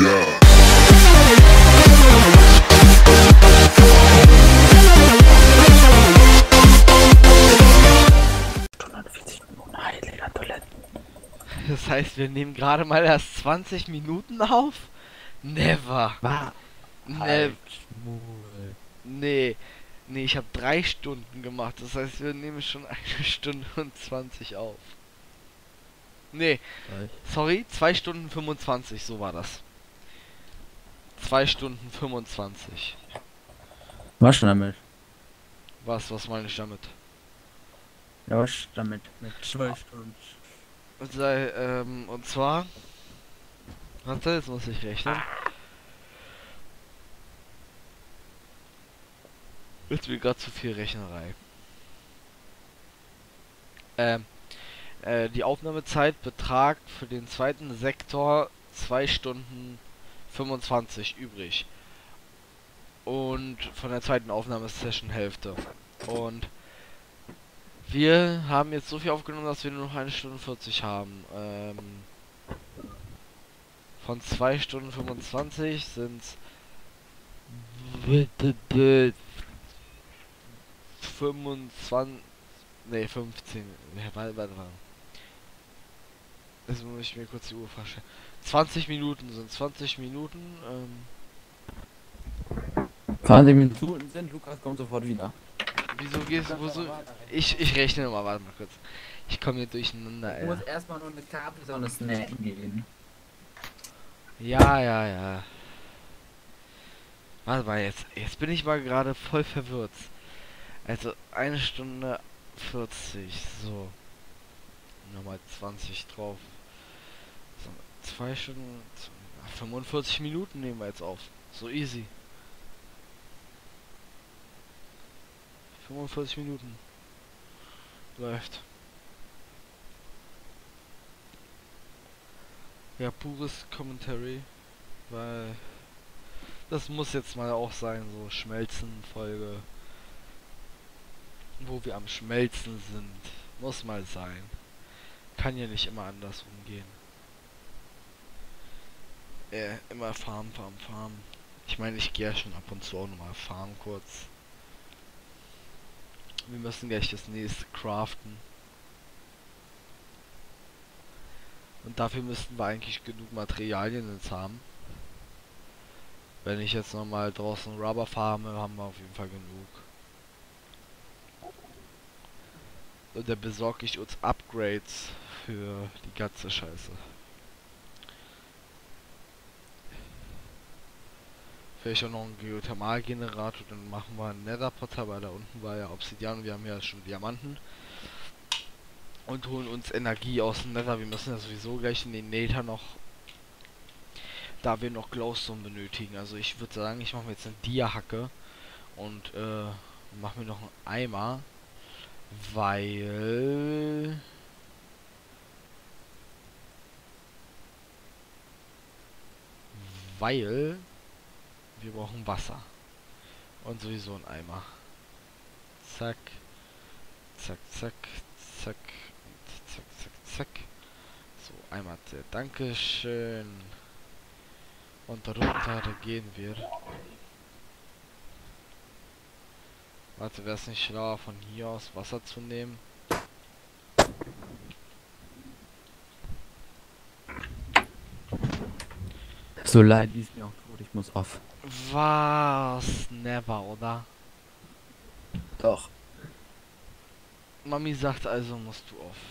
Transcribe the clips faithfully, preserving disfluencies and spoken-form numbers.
Das heißt, wir nehmen gerade mal erst zwanzig Minuten auf? Never. War. Ne nee. Nee, ich habe drei Stunden gemacht. Das heißt, wir nehmen schon eine Stunde und zwanzig auf. Nee. Sorry, zwei Stunden fünfundzwanzig, so war das. zwei Stunden fünfundzwanzig. Was schon damit? Was, was meine ich damit? Ja, was damit? Mit zwei Stunden. Und, sei, ähm, und zwar... Warte, jetzt muss ich rechnen. Jetzt will gerade zu viel Rechnerei. Ähm, äh, die Aufnahmezeit betragt für den zweiten Sektor zwei Stunden fünfundzwanzig übrig. Und von der zweiten Aufnahmesession Hälfte. Und wir haben jetzt so viel aufgenommen, dass wir nur noch eine Stunde vierzig haben. Ähm, von zwei Stunden fünfundzwanzig sind fünfundzwanzig, ne, fünfzehn, warte, warte, warte. Jetzt muss ich mir kurz die Uhr vorstellen. zwanzig Minuten sind zwanzig Minuten, ähm. zwanzig Minuten sind, Lukas kommt sofort wieder. Wieso gehst du, wo so? Ich, ich rechne mal, warte mal kurz. Ich komme hier durcheinander, ey. Du musst erstmal nur eine Capri-Sonne snacken gehen. Ja, ja, ja. Warte mal, jetzt, jetzt bin ich mal gerade voll verwirrt. Also, eine Stunde vierzig, so. Nochmal zwanzig drauf. So, zwei Stunden, fünfundvierzig Minuten nehmen wir jetzt auf. So easy. fünfundvierzig Minuten. Läuft. Ja, pures Commentary. Weil das muss jetzt mal auch sein, so Schmelzen-Folge. Wo wir am Schmelzen sind. Muss mal sein. Kann ja nicht immer anders umgehen. Äh, immer Farm, Farm, Farm. Ich meine, ich gehe ja schon ab und zu auch nochmal farmen kurz. Wir müssen gleich das nächste craften. Und dafür müssten wir eigentlich genug Materialien jetzt haben. Wenn ich jetzt nochmal draußen Rubber farme, haben wir auf jeden Fall genug. Und dann besorge ich uns Upgrades für die ganze Scheiße. Vielleicht auch noch einen Geothermalgenerator, dann machen wir einen Netherportal, weil da unten war ja Obsidian und wir haben ja schon Diamanten. Und holen uns Energie aus dem Nether. Wir müssen ja sowieso gleich in den Nether noch, da wir noch Glowstone benötigen. Also ich würde sagen, ich mache mir jetzt eine Dia-Hacke und äh, mache mir noch einen Eimer, weil weil wir brauchen Wasser und sowieso einen Eimer. Zack, zack, zack, zack, zack, zack, zack. So, einmal der Dankeschön. Und darunter gehen wir. Warte, wäre es nicht schlauer, von hier aus Wasser zu nehmen? So leid, die ist mir auch tot, ich muss off. Was? Never, oder? Doch. Mami sagt also, musst du off.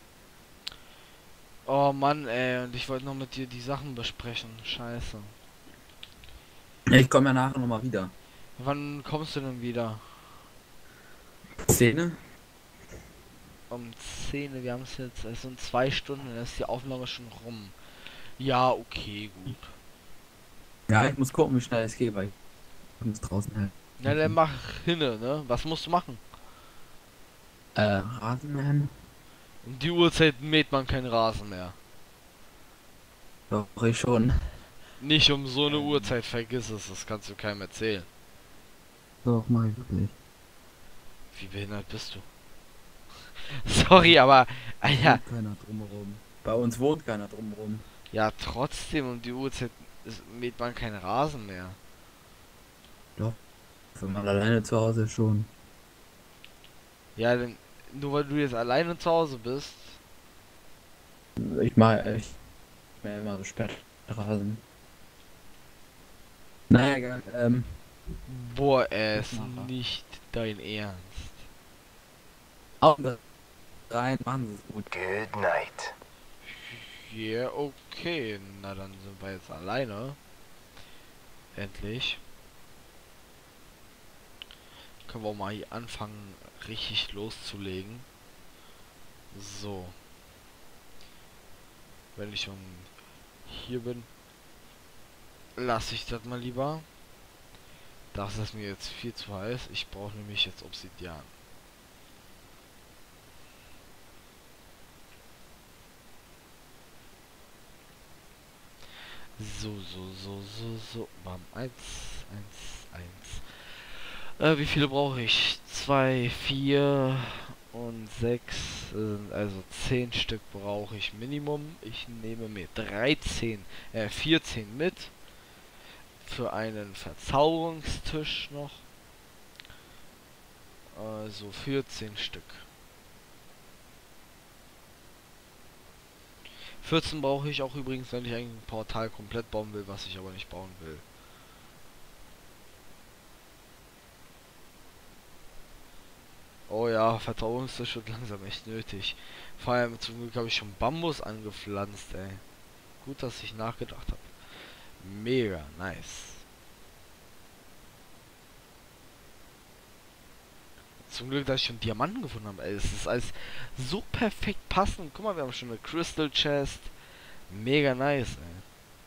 Oh Mann, ey, und ich wollte noch mit dir die Sachen besprechen. Scheiße. Ich komme ja nachher nochmal wieder. Wann kommst du denn wieder? Szene? Um zehn, wir haben es jetzt, also in zwei Stunden, dann ist die Aufnahme schon rum. Ja, okay, gut. Ja, ich muss gucken, wie schnell es geht, weil ich muss draußen halt. Na, dann mach hinne, ne? Was musst du machen? Äh, Rasenmähen? Um die Uhrzeit mäht man keinen Rasen mehr. Doch, ich schon. Nicht um so eine Uhrzeit, vergiss es, das kannst du keinem erzählen. Doch, mach ich wirklich. Wie behindert bist du? Sorry, aber, ah, ja. Keiner drumherum. Bei uns wohnt keiner drumherum. Ja, trotzdem um die Uhrzeit es mäht man keinen Rasen mehr. Doch, wenn man alleine zu Hause ist schon. Ja, denn nur weil du jetzt alleine zu Hause bist. Ich mache ich mir immer so Sperrrasen. Naja, egal. Ähm, Boah, er was ist nachher? nicht dein Ernst. Augen rein, machen Sie es gut. Good night. Ja, okay. Na, dann sind wir jetzt alleine. Endlich. Können wir auch mal hier anfangen, richtig loszulegen. So. Wenn ich schon hier bin, lasse ich das mal lieber. Das ist mir jetzt viel zu heiß. Ich brauche nämlich jetzt Obsidian. So, so, so, so, so. Bam. Eins, eins, eins. Äh, wie viele brauche ich? Zwei, vier und sechs. Sind also zehn Stück brauche ich Minimum. Ich nehme mir dreizehn, äh, vierzehn mit. Für einen Verzauberungstisch noch. Also vierzehn Stück. vierzehn brauche ich auch übrigens, wenn ich ein Portal komplett bauen will, was ich aber nicht bauen will. Oh ja, Verzauberungstisch wird langsam echt nötig. Vor allem zum Glück habe ich schon Bambus angepflanzt, ey. Gut, dass ich nachgedacht habe. Mega nice. Zum Glück, dass ich schon Diamanten gefunden habe, ey. Es ist alles so perfekt passend. Guck mal, wir haben schon eine Crystal Chest. Mega nice, ey.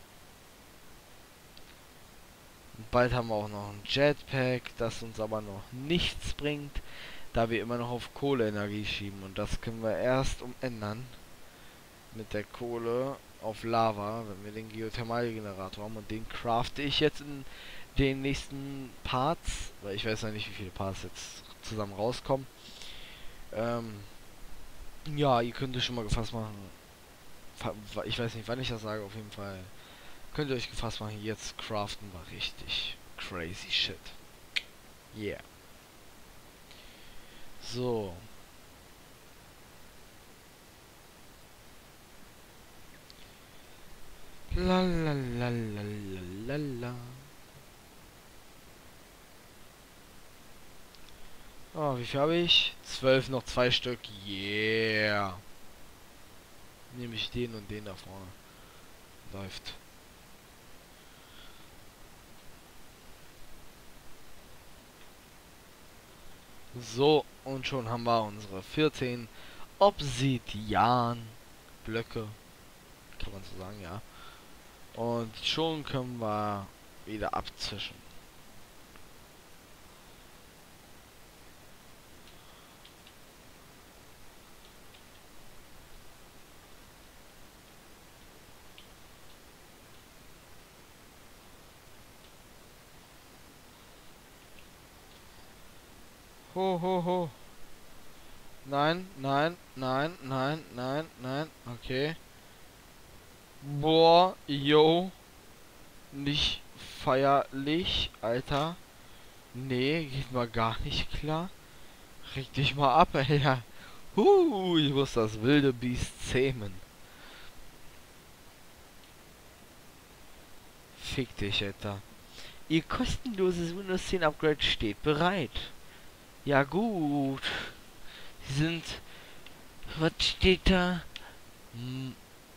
Und bald haben wir auch noch ein Jetpack, das uns aber noch nichts bringt, da wir immer noch auf Kohleenergie schieben. Und das können wir erst umändern mit der Kohle auf Lava, wenn wir den Geothermalgenerator haben. Und den crafte ich jetzt in den nächsten Parts, weil ich weiß ja nicht, wie viele Parts jetzt zusammen rauskommen. Ähm, ja, ihr könnt euch schon mal gefasst machen. Ich weiß nicht, wann ich das sage, auf jeden Fall. Könnt ihr euch gefasst machen, jetzt craften war richtig crazy shit. Yeah. So. La la la la la la la. Oh, wie viel habe ich? Zwölf, noch zwei Stück. Yeah. Nehme ich den und den da vorne. Läuft. So, und schon haben wir unsere vierzehn Obsidian-Blöcke. Kann man so sagen, ja. Und schon können wir wieder abzischen. Ho, ho, ho. Nein, nein, nein, nein, nein, nein. Okay. Boah, yo. Nicht feierlich, Alter. Nee, geht mal gar nicht klar. Reg dich mal ab, Alter. Huh, ich muss das wilde Biest zähmen. Fick dich, Alter. Ihr kostenloses Windows zehn Upgrade steht bereit. Ja gut. Sie sind... Was steht da? Hm.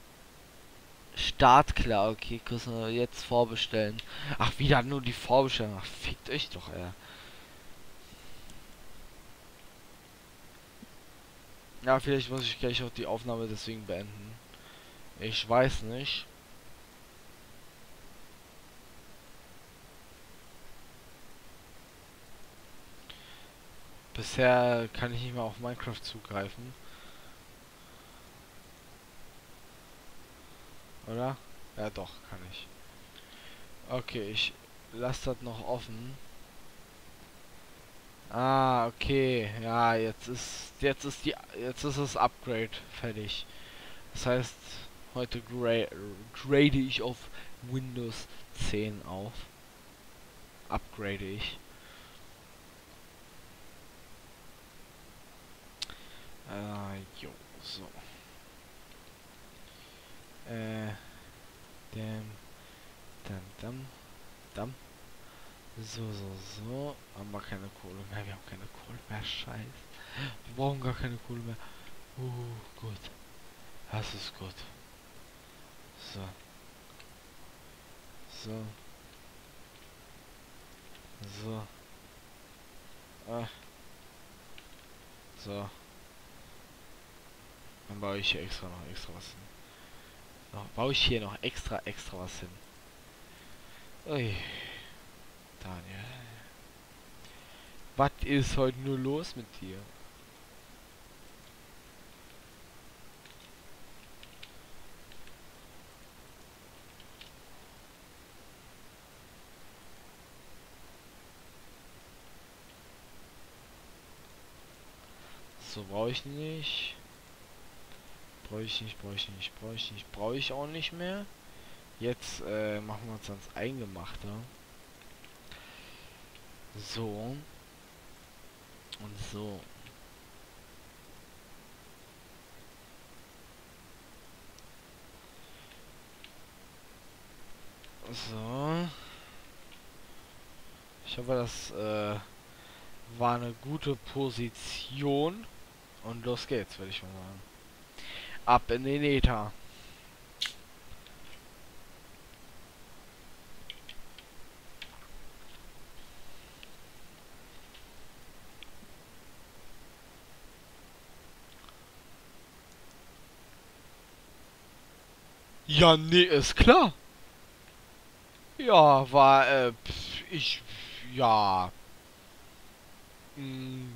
Startklar, okay, müssen wir jetzt vorbestellen. Ach, wieder nur die Vorbestellung. Ach, fickt euch doch, ey. Ja, vielleicht muss ich gleich auch die Aufnahme deswegen beenden. Ich weiß nicht. Bisher kann ich nicht mehr auf Minecraft zugreifen. Oder? Ja, doch, kann ich. Okay, ich lasse das noch offen. Ah, okay. Ja, jetzt ist jetzt ist die jetzt ist das Upgrade fertig. Das heißt, heute gra grade ich auf Windows zehn auf. Upgrade ich. Äh, jo, so. Äh, dem, dann, dann, dann. So, so, so. Haben wir keine Kohle mehr. Wir haben keine Kohle mehr. Scheiße. Wir brauchen gar keine Kohle mehr. Uh, gut. Das ist gut. So. So. So. Ah. So. Dann baue ich hier extra noch extra was hin. Noch, baue ich hier noch extra extra was hin. Ui. Daniel. Was ist heute nur los mit dir? So, brauche ich nicht. Brauche ich nicht, brauche ich nicht, brauche ich nicht, brauche ich auch nicht mehr. Jetzt äh, machen wir uns ans Eingemachte. So. Und so. So. Ich hoffe, das äh, war eine gute Position. Und los geht's, würde ich mal sagen. Ab in den Äther. Ja, nee, ist klar. Ja, war, äh, pf, ich, ja. Mm,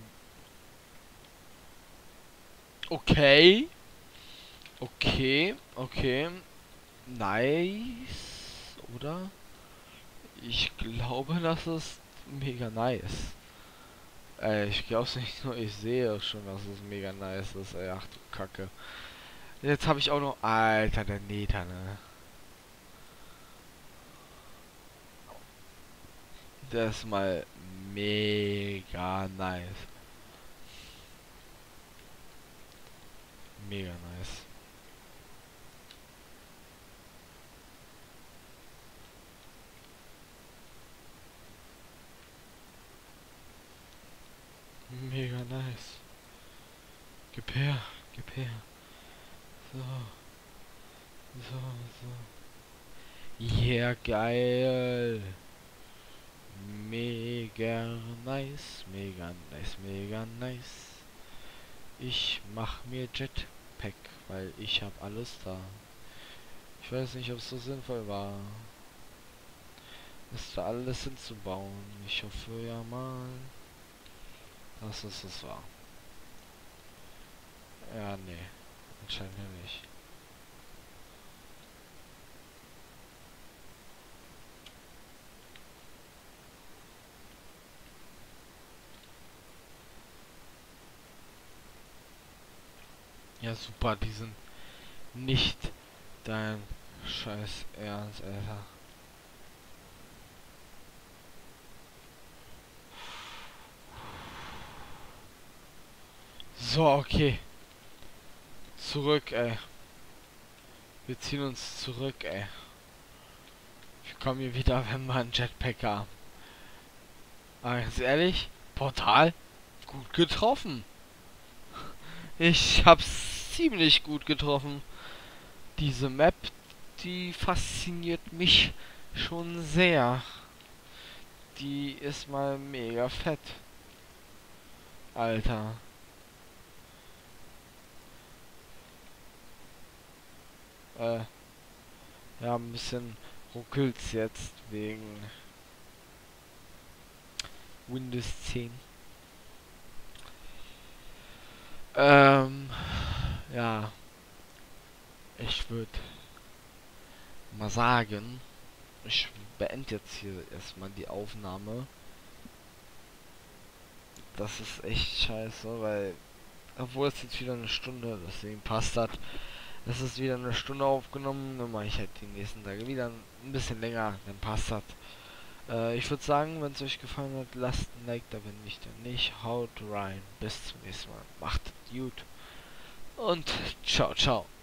okay. Okay, okay. Nice, oder? Ich glaube, das ist mega nice. Äh, ich glaube es nicht nur, ich sehe schon, dass es mega nice ist. Ey, ach du Kacke. Jetzt habe ich auch noch... Alter, der Nether, ne? Der ist mal mega nice. Mega nice. Mega nice. Gib her, gib her. So. So, so. Ja, geil. Mega nice, mega nice, mega nice. Ich mach mir Jetpack, weil ich hab alles da. Ich weiß nicht, ob es so sinnvoll war, ist da alles hinzubauen. Ich hoffe ja mal, dass es das war. Ja, nee. Anscheinend ja nicht. Ja, super, die sind nicht dein scheiß Ernst, Alter. So, okay. Zurück, ey. Wir ziehen uns zurück, ey. Ich komme hier wieder, wenn wir einen Jetpack haben. Aber ganz ehrlich, Portal, gut getroffen. Ich hab's ziemlich gut getroffen. Diese Map, die fasziniert mich schon sehr. Die ist mal mega fett. Alter. Äh, ja, ein bisschen ruckelt's jetzt wegen Windows zehn. Ähm, ja. Ich würde mal sagen, ich beende jetzt hier erstmal die Aufnahme. Das ist echt scheiße, weil, obwohl es jetzt wieder eine Stunde, deswegen passt das. Das ist wieder eine Stunde aufgenommen, dann mache ich halt die nächsten Tage wieder ein bisschen länger, dann passt das. Äh, ich würde sagen, wenn es euch gefallen hat, lasst ein Like da, wenn nicht, dann nicht. Haut rein, bis zum nächsten Mal. Macht es gut und ciao, ciao.